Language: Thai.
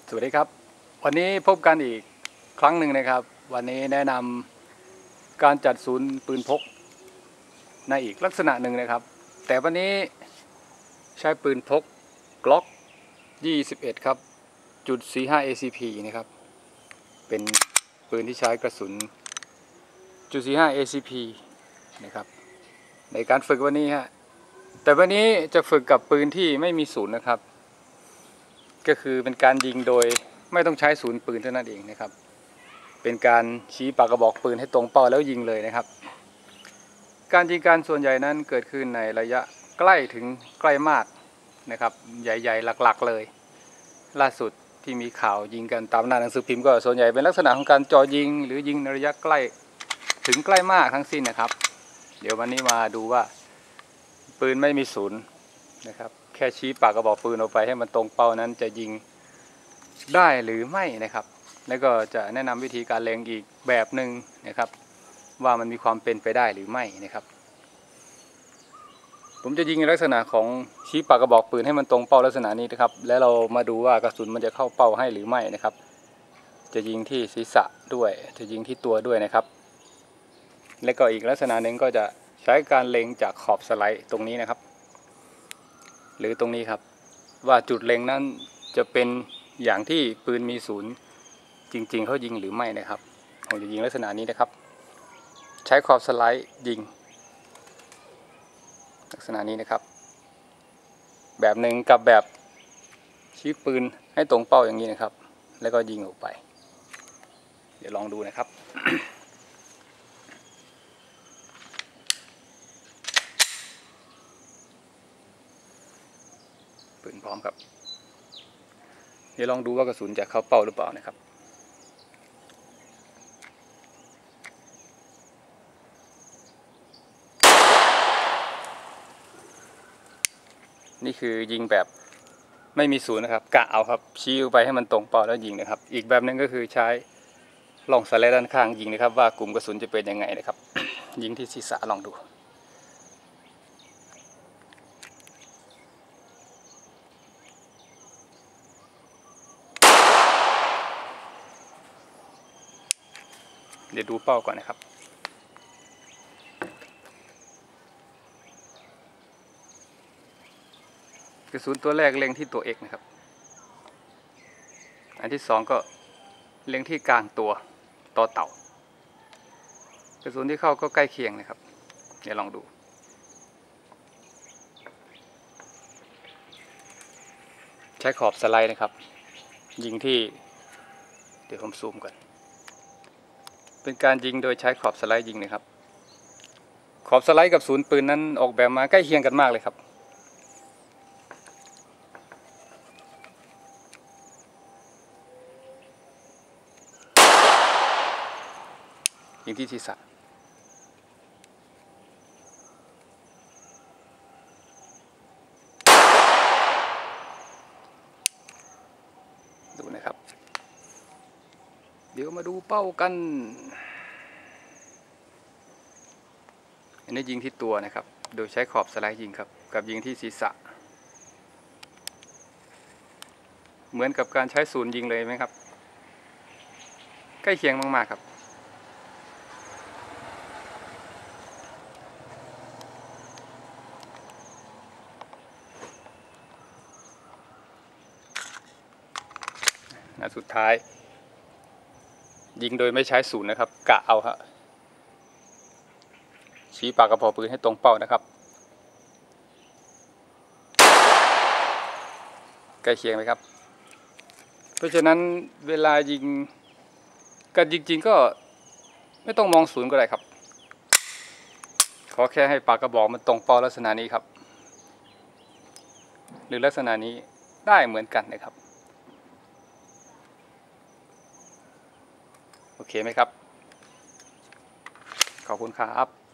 สวัสดีครับวันนี้พบกันอีกครั้งหนึ่งนะครับวันนี้แนะนำการจัดศูนย์ปืนพกในอีกลักษณะหนึ่งนะครับแต่วันนี้ใช้ปืนพก Glock 21ครับ.45 ACP นะครับเป็นปืนที่ใช้กระสุน.45 ACP นะครับในการฝึกวันนี้ฮะแต่วันนี้จะฝึกกับปืนที่ไม่มีศูนย์นะครับก็คือเป็นการยิงโดยไม่ต้องใช้ศูนย์ปืนเท่านั้นเองนะครับเป็นการชี้ปากกระบอกปืนให้ตรงเป้าแล้วยิงเลยนะครับการยิงการส่วนใหญ่นั้นเกิดขึ้นในระยะใกล้ถึงใกล้มากนะครับใหญ่ๆหลักๆเลยล่าสุดที่มีข่าวยิงกันตามหน้าหนังสือพิมพ์ก็ส่วนใหญ่เป็นลักษณะของการจ่อยิงหรือยิงในระยะใกล้ถึงใกล้มากทั้งสิ้นนะครับเดี๋ยววันนี้มาดูว่าปืนไม่มีศูนย์นะครับแค่ชี้ปากกระบอกปืนออกไปให้มันตรงเป้านั้นจะยิงได้หรือไม่นะครับแล้วก็จะแนะนำวิธีการเล็งอีกแบบหนึ่งนะครับว่ามันมีความเป็นไปได้หรือไม่นะครับผมจะยิงในลักษณะของชี้ปากกระบอกปืนให้มันตรงเป้าลักษณะนี้นะครับแล้วเรามาดูว่ากระสุนมันจะเข้าเป้าให้หรือไม่นะครับจะยิงที่ศีรษะด้วยจะยิงที่ตัวด้วยนะครับและก็อีกลักษณะหนึ่งก็จะใช้การเล็งจากขอบสไลด์ตรงนี้นะครับหรือตรงนี้ครับว่าจุดเล็งนั้นจะเป็นอย่างที่ปืนมีศูนย์จริงๆเขายิงหรือไม่นะครับผมจะยิงลักษณะนี้นะครับใช้ขอบสไลด์ยิงลักษณะนี้นะครับแบบหนึ่งกับแบบชี้ปืนให้ตรงเป้าอย่างนี้นะครับแล้วก็ยิงออกไปเดี๋ยวลองดูนะครับ ปืนพร้อมครับเดี๋ยวลองดูว่ากระสุนจะเข้าเป้าหรือเปล่านะครับนี่คือยิงแบบไม่มีศูนย์นะครับกะเอาครับชี้ไปให้มันตรงเป้าแล้วยิงนะครับอีกแบบนึงก็คือใช้ล่องสไลด์ด้านข้างยิงนะครับว่ากลุ่มกระสุนจะเป็นยังไงนะครับ ยิงที่ศีรษะลองดูเดี๋ยวดูเป้าก่อนนะครับกระสุนตัวแรกเล็งที่ตัว X นะครับอันที่สองก็เล็งที่กลางตัวต่อเต่ากระสุนที่เข้าก็ใกล้เคียงนะครับเดี๋ยวลองดูใช้ขอบสไลด์นะครับยิงที่เดี๋ยวผมซูมก่อนเป็นการยิงโดยใช้ขอบสไลด์ยิงนะครับขอบสไลด์กับศูนย์ปืนนั้นออกแบบมาใกล้เคียงกันมากเลยครับยิงที่ศีรษะดูนะครับเดี๋ยวมาดูเป้ากันอันนี้ยิงที่ตัวนะครับโดยใช้ขอบสไลด์ยิงครับกับยิงที่ศีรษะเหมือนกับการใช้ศูนย์ยิงเลยไหมครับใกล้เคียงมากๆครับสุดท้ายยิงโดยไม่ใช้ศูนย์นะครับกะเอาครับชี้ปากกระบอกปืนให้ตรงเป้านะครับใกล้เคียงไหมครับเพราะฉะนั้นเวลายิงกันจริงๆก็ไม่ต้องมองศูนย์ก็ได้ครับขอแค่ให้ปากกระบอกมันตรงเป้าลักษณะนี้ครับหรือลักษณะนี้ได้เหมือนกันนะครับโอเคไหมครับขอบคุณครับ